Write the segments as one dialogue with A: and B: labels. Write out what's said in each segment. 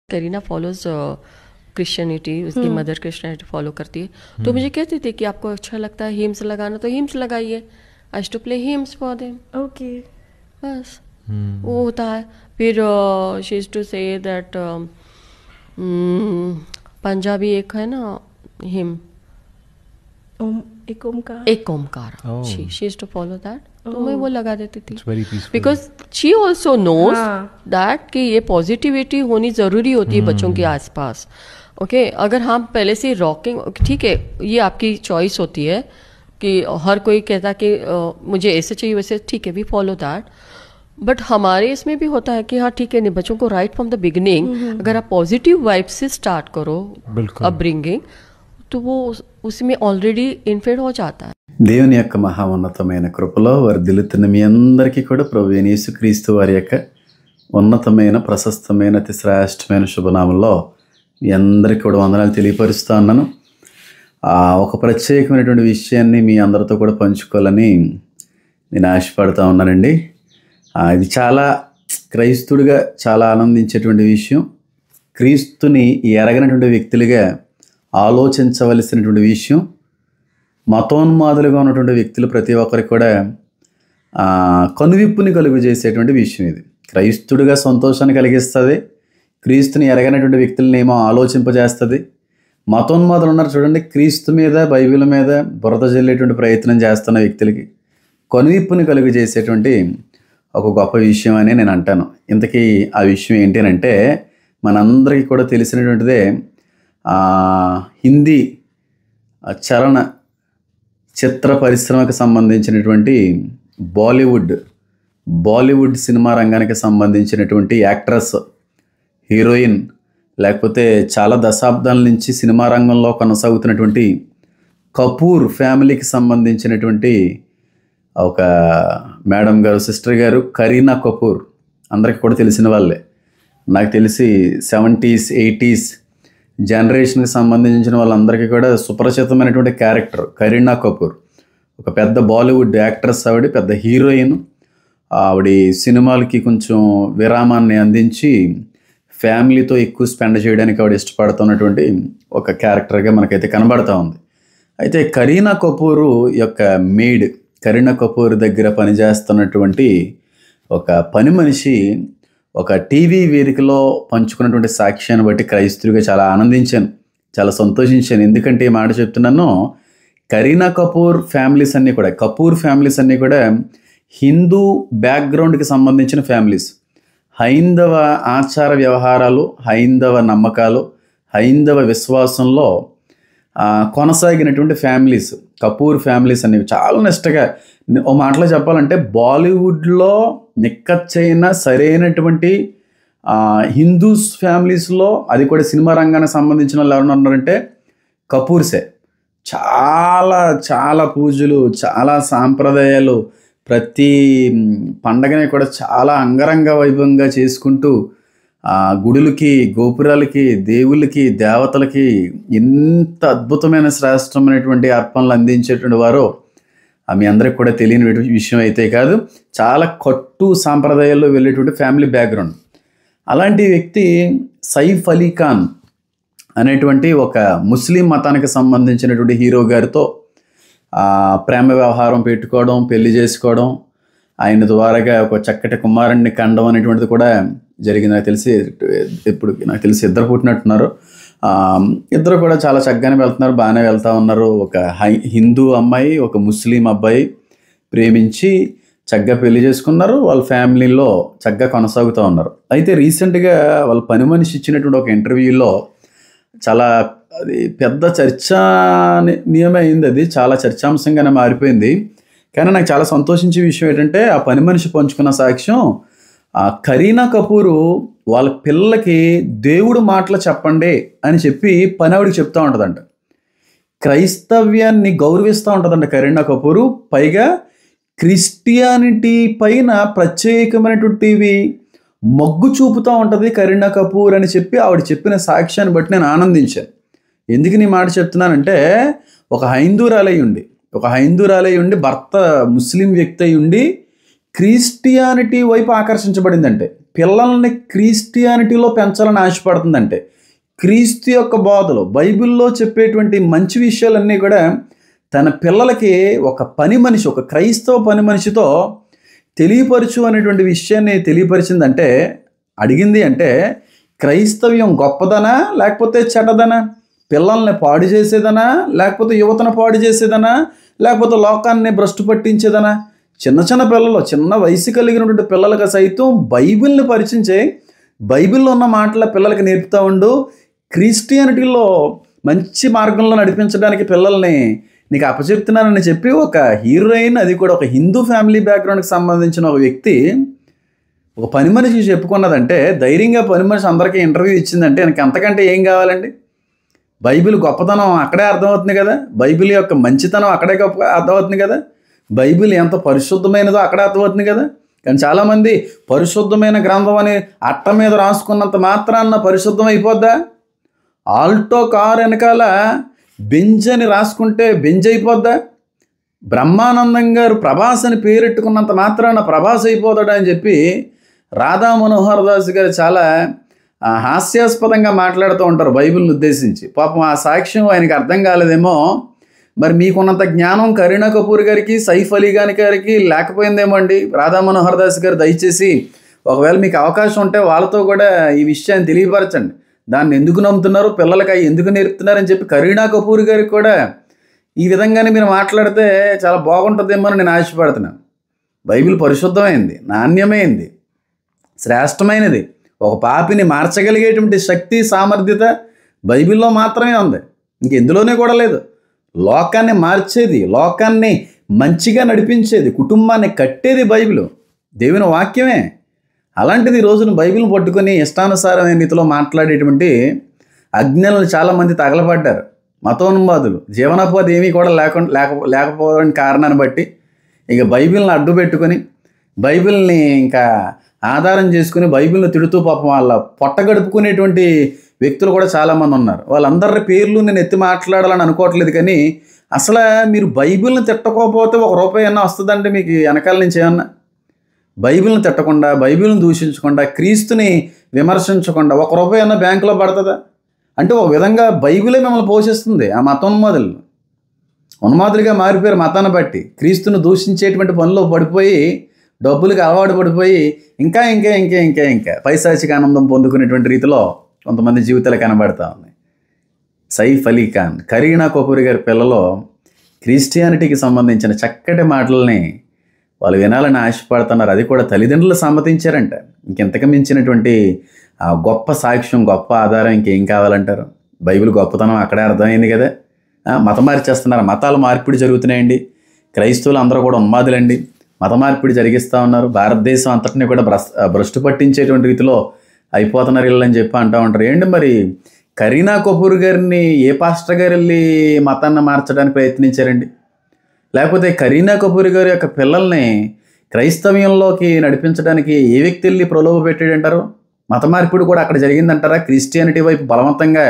A: Kareena follows Christianity, उसकी mother Christianity follow करती है, तो मुझे कहती थी कि आपको अच्छा लगता है हिम्स लगाना तो हिम्स लगाइए, I used to play hymns for them.
B: Okay,
A: बस वो होता है। फिर she used to say that Punjabi एक है ना hymn,
B: Ek Onkar,
A: Ek Onkar, she used to follow that, तो मैं वो लगा देती थी
C: because
A: because she also knows that कि ये पॉजिटिविटी होनी ज़रूरी होती है बच्चों के आसपास। ओके, अगर हम पहले से रॉकिंग, ठीक है ये आपकी चॉइस होती है कि हर कोई कहता कि मुझे ऐसे चाहिए वैसे, ठीक है वी फॉलो दैट, बट हमारे इसमें भी होता है कि हाँ ठीक है नहीं, बच्चों को राइट फ्रॉम द बिगिनिंग अगर आप पॉजिटिव वाइब से स्टार्ट करो अपब्रिंगिंग, तो वो उसमें ఆల్రెడీ ఇన్ఫెడ్ हो जाता है।
D: దేవుని యొక్క మహా ఉన్నతమైన కృపలో వర్ధిల్లుతున్న మీ అందరికీ కూడా ప్రభువైన యేసుక్రీస్తు వారి యొక్క ఉన్నతమైన ప్రశస్తమైన అతి శ్రేష్టమైన శుభనామంలో మీ అందరికీ కూడా వందనాలు తెలియపరుస్తూ ఉన్నాను. ఒక ప్రత్యేకమైనటువంటి విషయాన్ని మీ అందరితో కూడా పంచుకోవాలని నేను ఆశపడుతూ ఉన్నానండి. ఇది చాలా క్రైస్తుడిగా చాలా ఆనందించేటువంటి విషయం. క్రీస్తుని ఎరగనటువంటి వ్యక్తులుగా ఆలోచించవలసినటువంటి విషయం. మతోన్మాదులుగా ఉన్నటువంటి వ్యక్తులు ప్రతి ఒక్కరికి కూడా కనువిప్పుని కలుగు చేసేటువంటి విషయం ఇది. క్రైస్తుడిగా సంతోషాన్ని కలిగిస్తుంది, క్రీస్తుని ఎరగనటువంటి వ్యక్తులని ఏమో ఆలోచింపజేస్తుంది. మతోన్మాదులు ఉన్నారు చూడండి, క్రీస్తు మీద బైబిల్ మీద బురద జల్లేటువంటి ప్రయత్నం చేస్తున్న వ్యక్తులకి కనువిప్పుని కలుగు చేసేటువంటి ఒక గొప్ప విషయం అని నేను అంటాను. ఇంతకీ ఆ విషయం ఏంటి అంటే, మనందరికీ కూడా తెలిసినటువంటిదే హిందీ చలన చిత్ర పరిశ్రమకు సంబంధించినటువంటి బాలీవుడ్ సినిమా రంగానికి సంబంధించినటువంటి యాక్ట్రెస్, హీరోయిన్, లేకపోతే చాలా దశాబ్దాల నుంచి సినిమా రంగంలో కొనసాగుతున్నటువంటి కపూర్ ఫ్యామిలీకి సంబంధించినటువంటి ఒక మేడం గారు, సిస్టర్ గారు కరీనా కపూర్, అందరికీ కూడా తెలిసిన వాళ్ళే. నాకు తెలిసి 70s 80s జనరేషన్కి సంబంధించిన వాళ్ళందరికీ కూడా సుపరిచితమైనటువంటి క్యారెక్టర్ కరీనా కపూర్. ఒక పెద్ద బాలీవుడ్ యాక్ట్రెస్, ఆవిడ పెద్ద హీరోయిన్. ఆవిడ సినిమాలకి కొంచెం విరామాన్ని అందించి ఫ్యామిలీతో ఎక్కువ స్పెండ్ చేయడానికి ఆవిడ ఇష్టపడుతున్నటువంటి ఒక క్యారెక్టర్గా మనకైతే కనబడుతూ ఉంది. అయితే కరీనా కపూర్ యొక్క మెయిడ్, కరీనా కపూర్ దగ్గర పనిచేస్తున్నటువంటి ఒక పని మనిషి ఒక టీవీ వేదికలో పంచుకున్నటువంటి సాక్ష్యాన్ని బట్టి క్రైస్తుడిగా చాలా ఆనందించాను, చాలా సంతోషించాను. ఎందుకంటే ఈ మాట చెప్తున్నాను, కరీనా కపూర్ ఫ్యామిలీస్ అన్నీ కూడా హిందూ బ్యాక్గ్రౌండ్కి సంబంధించిన ఫ్యామిలీస్. హైందవ ఆచార వ్యవహారాలు, హైందవ నమ్మకాలు, హైందవ విశ్వాసంలో కొనసాగినటువంటి ఫ్యామిలీస్ కపూర్ ఫ్యామిలీస్ అనేవి. చాలా నిష్టగా ఓ మాటలో చెప్పాలంటే బాలీవుడ్లో నిక్కచ్చైన సరైనటువంటి హిందూస్ ఫ్యామిలీస్లో, అది కూడా సినిమా రంగానికి సంబంధించిన వాళ్ళు ఎవరైనా ఉన్నారంటే కపూర్సే. చాలా చాలా పూజలు, చాలా సాంప్రదాయాలు, ప్రతి పండగని కూడా చాలా అంగరంగ వైభవంగా చేసుకుంటూ గుడులకి, గోపురాలకి, దేవుళ్ళకి, దేవతలకి ఎంత అద్భుతమైన శ్రేష్టమైనటువంటి అర్పణలు అందించేటువంటి వారో మీ అందరికి కూడా తెలియని విషయం అయితే కాదు. చాలా కట్టు సాంప్రదాయాల్లో వెళ్ళేటువంటి ఫ్యామిలీ బ్యాక్గ్రౌండ్. అలాంటి వ్యక్తి సైఫ్ అలీ ఖాన్ అనేటువంటి ఒక ముస్లిం మతానికి సంబంధించినటువంటి హీరో గారితో ప్రేమ వ్యవహారం పెట్టుకోవడం, పెళ్లి చేసుకోవడం, ఆయన ద్వారాగా ఒక చక్కటి కుమారుణ్ణి కండం అనేటువంటిది కూడా జరిగింది. నాకు తెలిసి ఇద్దరు పుట్టినట్టున్నారు. ఇద్దరు కూడా చాలా చక్కగానే వెళ్తున్నారు, బాగానే వెళ్తూ ఉన్నారు. ఒక హిందూ అమ్మాయి, ఒక ముస్లిం అబ్బాయి ప్రేమించి చక్కగా పెళ్లి చేసుకున్నారు. వాళ్ళ ఫ్యామిలీలో చక్కగా కొనసాగుతూ ఉన్నారు. అయితే రీసెంట్గా వాళ్ళ పని మనిషి ఇచ్చినటువంటి ఒక ఇంటర్వ్యూలో చాలా అది పెద్ద చర్చనీయమే అయింది. అది చాలా చర్చాంశంగానే మారిపోయింది. కానీ నాకు చాలా సంతోషించే విషయం ఏంటంటే, ఆ పని మనిషి పంచుకున్న సాక్ష్యం, కరీనా కపూరు వాళ్ళ పిల్లలకి దేవుడు మాటలు చెప్పండి అని చెప్పి పని ఆవిడికి చెప్తూ ఉంటుందంట. క్రైస్తవ్యాన్ని గౌరవిస్తూ ఉంటుందంట కరీనా కపూరు. పైగా క్రిస్టియానిటీ పైన ప్రత్యేకమైనటువంటివి మొగ్గు చూపుతూ ఉంటుంది కరీనా కపూర్ అని చెప్పి ఆవిడ చెప్పిన సాక్ష్యాన్ని బట్టి నేను ఆనందించాను. ఎందుకు నీ మాట చెప్తున్నానంటే, ఒక హైందూరాలై ఉండి భర్త ముస్లిం వ్యక్తి అయి ఉండి క్రిస్టియానిటీ వైపు ఆకర్షించబడిందంటే, పిల్లల్ని క్రిస్టియానిటీలో పెంచాలని ఆశపడుతుందంటే, క్రీస్తు యొక్క బోధలు బైబిల్లో చెప్పేటువంటి మంచి విషయాలన్నీ కూడా తన పిల్లలకి ఒక పని మనిషి, ఒక క్రైస్తవ పని మనిషితో తెలియపరచు అనేటువంటి విషయాన్ని తెలియపరిచిందంటే, అడిగింది అంటే క్రైస్తవ్యం గొప్పదనా లేకపోతే చెడ్డదనా, పిల్లల్ని పాడు చేసేదనా లేకపోతే యువతను పాడు చేసేదనా లేకపోతే లోకాన్ని భ్రష్టు పట్టించేదనా. చిన్న చిన్న పిల్లలు, చిన్న వయసు కలిగినటువంటి పిల్లలకు సైతం బైబిల్ని పరిచయం చేయి, బైబిల్లో ఉన్న మాటల పిల్లలకి నేర్పుతూ ఉండు, క్రిస్టియానిటీలో మంచి మార్గంలో నడిపించడానికి పిల్లల్ని నీకు అప్పచెప్తున్నానని చెప్పి ఒక హీరోయిన్, అది కూడా ఒక హిందూ ఫ్యామిలీ బ్యాక్గ్రౌండ్కి సంబంధించిన ఒక వ్యక్తి ఒక పని మనిషి చెప్పుకున్నదంటే, ధైర్యంగా పని మనిషి అందరికీ ఇంటర్వ్యూ ఇచ్చిందంటే నాకు అంతకంటే ఏం కావాలండి. బైబిల్ గొప్పతనం అక్కడే అర్థమవుతుంది కదా, బైబిల్ యొక్క మంచితనం అక్కడే అర్థమవుతుంది కదా, బైబిల్ ఎంత పరిశుద్ధమైనదో అక్కడే అర్థమవుతుంది కదా. కానీ చాలామంది పరిశుద్ధమైన గ్రంథం అని అట్ట మీద రాసుకున్నంత మాత్రాన్న పరిశుద్ధం అయిపోద్దా? ఆల్టో కార్ వెనకాల బెంజ్ అని రాసుకుంటే బెంజ్ అయిపోద్దా? బ్రహ్మానందం గారు ప్రభాస్ అని పేరెట్టుకున్నంత మాత్రాన ప్రభాస్ అయిపోతాడు అని చెప్పి రాధా మనోహర్ దాస్ గారు చాలా హాస్యాస్పదంగా మాట్లాడుతూ ఉంటారు బైబిల్ని ఉద్దేశించి. పాపం ఆ సాక్ష్యం ఆయనకి అర్థం కాలేదేమో, మరి మీకున్నంత జ్ఞానం కరీనా కపూర్ గారికి, సైఫ్ అలీ ఖాన్ గారికి లేకపోయిందేమో అండి. రాధా మనోహర్ దాస్ గారు దయచేసి ఒకవేళ మీకు అవకాశం ఉంటే వాళ్ళతో కూడా ఈ విషయాన్ని తెలియపరచండి. దాన్ని ఎందుకు నమ్ముతున్నారు, పిల్లలకి అవి ఎందుకు నేర్పుతున్నారని చెప్పి కరీనా కపూర్ గారికి కూడా ఈ విధంగానే మీరు మాట్లాడితే చాలా బాగుంటుందేమో అని నేను ఆశపడుతున్నాను. బైబిల్ పరిశుద్ధమైంది, నాణ్యమైంది, శ్రేష్టమైనది. ఒక పాపిని మార్చగలిగేటువంటి శక్తి, సామర్థ్యత బైబిల్లో మాత్రమే ఉంది, ఇంకెందులోనే కూడా లేదు. లోకాన్ని మార్చేది, లోకాన్ని మంచిగా నడిపించేది, కుటుంబాన్ని కట్టేది బైబిల్, దేవుని వాక్యమే. అలాంటిది ఈ రోజున బైబిల్ని పట్టుకొని ఇష్టానుసారమైన రీతిలో మాట్లాడేటువంటి అజ్ఞానులు చాలామంది తగలబడ్డారు. మతోన్మాదులు, జీవనోపాధి ఏమీ కూడా లేకపోవడానికి కారణాన్ని బట్టి ఇక బైబిల్ని అడ్డు పెట్టుకొని, బైబిల్ని ఇంకా ఆధారం చేసుకుని బైబిల్ని తిడుతూ పాపం వాళ్ళ పొట్ట గడుపుకునేటువంటి వ్యక్తులు కూడా చాలామంది ఉన్నారు. వాళ్ళందరి పేర్లు నేను ఎత్తి మాట్లాడాలని అనుకోవట్లేదు, కానీ అసలు మీరు బైబిల్ని తిట్టకపోతే ₹1 అన్నా వస్తుందంటే మీకు వెనకాల నుంచి ఏమన్నా? బైబిల్ని తిట్టకుండా, బైబిల్ని దూషించకుండా, క్రీస్తుని విమర్శించకుండా ₹1 అన్నా బ్యాంకులో పడుతుందా? అంటే ఒక విధంగా బైబిలే మిమ్మల్ని పోషిస్తుంది. ఆ మతోన్మాదులు ఉన్మాదులుగా మారిపోయారు మతాన్ని బట్టి, క్రీస్తుని దూషించేటువంటి పనిలో పడిపోయి, డబ్బులకు అలవాటు పడిపోయి ఇంకా ఇంకా ఇంకా ఇంకా ఇంకా పైశాచిక ఆనందం పొందుకునేటువంటి రీతిలో కొంతమంది జీవితాలు కనబడతా ఉన్నాయి. సైఫ్ అలీ ఖాన్, కరీనా కపూర్ గారి పిల్లలో క్రిస్టియానిటీకి సంబంధించిన చక్కటి మాటలని వాళ్ళు వినాలని ఆశపడుతున్నారు. అది కూడా తల్లిదండ్రులు సమ్మతించారంట. ఇంకెంతకు మించినటువంటి గొప్ప సాక్ష్యం, గొప్ప ఆధారం ఇంకేం కావాలంటారు? బైబిల్ గొప్పతనం అక్కడే అర్థమైంది కదా. మత మార్చేస్తున్నారు, మతాల మార్పిడి జరుగుతున్నాయండి. క్రైస్తవులు అందరూ కూడా ఉన్మాదులండి, మత మార్పిడి జరిగిస్తూ ఉన్నారు. భారతదేశం అంతటినీ కూడా భ్రష్టు పట్టించేటువంటి రీతిలో అయిపోతున్నారు వీళ్ళని చెప్పి అంటూ ఉంటారు. ఏంటి మరి కరీనా కపూర్ గారిని ఏ పాస్టర్ గారు వెళ్ళి మతాన్ని మార్చడానికి ప్రయత్నించారండి? లేకపోతే కరీనా కపూర్ గారి యొక్క పిల్లల్ని క్రైస్తవ్యంలోకి నడిపించడానికి ఏ వ్యక్తి వెళ్ళి ప్రలోభ పెట్టాడంటారు? మత మార్పిడి కూడా అక్కడ జరిగిందంటారా? క్రిస్టియానిటీ వైపు బలవంతంగా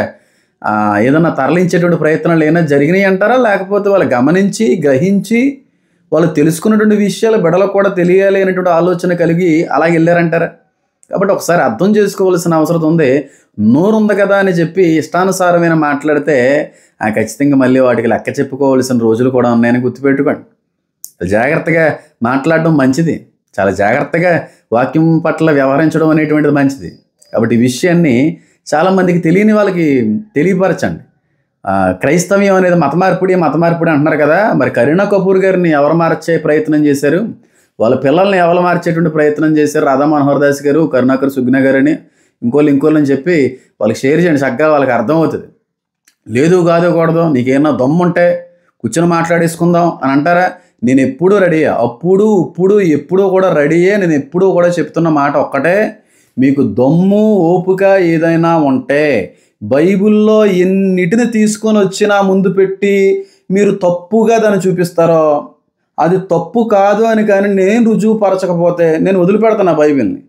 D: ఏదన్నా తరలించేటువంటి ప్రయత్నాలు ఏమైనా జరిగినాయి అంటారా? లేకపోతే వాళ్ళు గమనించి, గ్రహించి, వాళ్ళు తెలుసుకున్నటువంటి విషయాలు బిడ్డలకు కూడా తెలియాలి అనేటువంటి ఆలోచన కలిగి అలా వెళ్ళారంటారా? కాబట్టి ఒకసారి అర్థం చేసుకోవాల్సిన అవసరం ఉంది. నోరు ఉంది కదా అని చెప్పి ఇష్టానుసారమైన మాట్లాడితే ఖచ్చితంగా మళ్ళీ వాటికి లెక్క చెప్పుకోవాల్సిన రోజులు కూడా ఉన్నాయని గుర్తుపెట్టుకోండి. జాగ్రత్తగా మాట్లాడడం మంచిది, చాలా జాగ్రత్తగా వాక్యం పట్ల వ్యవహరించడం అనేటువంటిది మంచిది. కాబట్టి ఈ విషయాన్ని చాలామందికి తెలియని వాళ్ళకి తెలియపరచండి. క్రైస్తవ్యం అనేది మత మార్పిడి అంటున్నారు కదా, మరి కరీనా కపూర్ గారిని ఎవరు మార్చే ప్రయత్నం చేశారు? వాళ్ళ పిల్లల్ని ఎవరు మార్చేటువంటి ప్రయత్నం చేశారు? రాధా మనోహర్ దాస్ గారు, కరుణాకర్ సుగ్నా గారు అని ఇంకోళ్ళని చెప్పి వాళ్ళకి షేర్ చేయండి, చక్కగా వాళ్ళకి అర్థమవుతుంది. లేదు కాదు కూడదు, నీకేమన్నా దమ్ముంటే కూర్చొని మాట్లాడేసుకుందాం అని అంటారా? నేను ఎప్పుడూ రెడీయే, అప్పుడు ఇప్పుడు ఎప్పుడూ కూడా రెడీయే. నేను ఎప్పుడూ కూడా చెప్తున్న మాట ఒక్కటే, మీకు దమ్ము ఓపిక ఏదైనా ఉంటే బైబిల్లో ఎన్నిటిని తీసుకొని వచ్చినా ముందు పెట్టి మీరు తప్పుగా దాన్ని చూపిస్తారో అది తప్పు కాదు అని కానీ నేను రుజువుపరచకపోతే నేను వదిలిపెడతాను. ఆ బైబిల్ని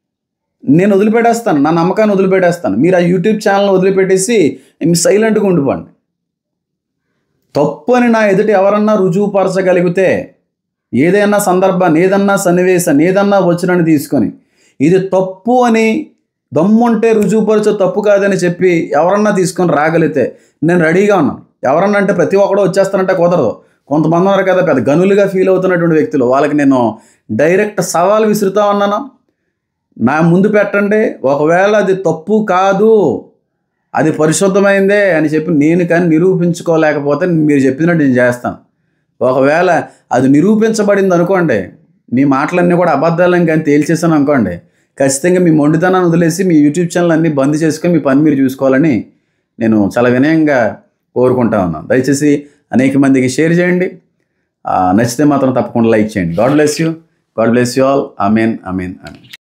D: నేను వదిలిపెట్టేస్తాను, నా నమ్మకాన్ని వదిలిపెట్టేస్తాను. మీరు ఆ యూట్యూబ్ ఛానల్ని వదిలిపెట్టేసి సైలెంట్గా ఉండిపోండి. తప్పు అని నా ఎదుటి ఎవరన్నా రుజువుపరచగలిగితే ఏదైనా సందర్భాన్ని, ఏదన్నా సన్నివేశాన్ని, ఏదన్నా వచనాన్ని తీసుకొని ఇది తప్పు అని దమ్ముంటే రుజువుపరచు, తప్పు కాదని చెప్పి ఎవరన్నా తీసుకొని రాగలిగితే నేను రెడీగా ఉన్నాను. ఎవరన్నా అంటే ప్రతి ఒక్కడో వచ్చేస్తానంటే కుదరదు. కొంతమంది ఉన్నారు కదా పెద్ద గనులుగా ఫీల్ అవుతున్నటువంటి వ్యక్తులు, వాళ్ళకి నేను డైరెక్ట్ సవాల్ విసురుతా ఉన్నాను. నా ముందు పెట్టండి, ఒకవేళ అది తప్పు కాదు, అది పరిశుద్ధమైందే అని చెప్పి నేను కానీ నిరూపించుకోలేకపోతే మీరు చెప్పినట్టు నేను చేస్తాను. ఒకవేళ అది నిరూపించబడింది అనుకోండి, మీ మాటలన్నీ కూడా అబద్ధాలని కానీ తేల్చేసాను అనుకోండి, ఖచ్చితంగా మీ మొండితనాన్ని వదిలేసి మీ యూట్యూబ్ ఛానల్ అన్నీ బంద్ చేసుకొని మీ పని మీరు చూసుకోవాలని నేను చాలా వినయంగా కోరుకుంటా ఉన్నాను. దయచేసి అనేక మందికి షేర్ చేయండి. నచ్చితే మాత్రం తప్పకుండా లైక్ చేయండి. God bless you all. Amen.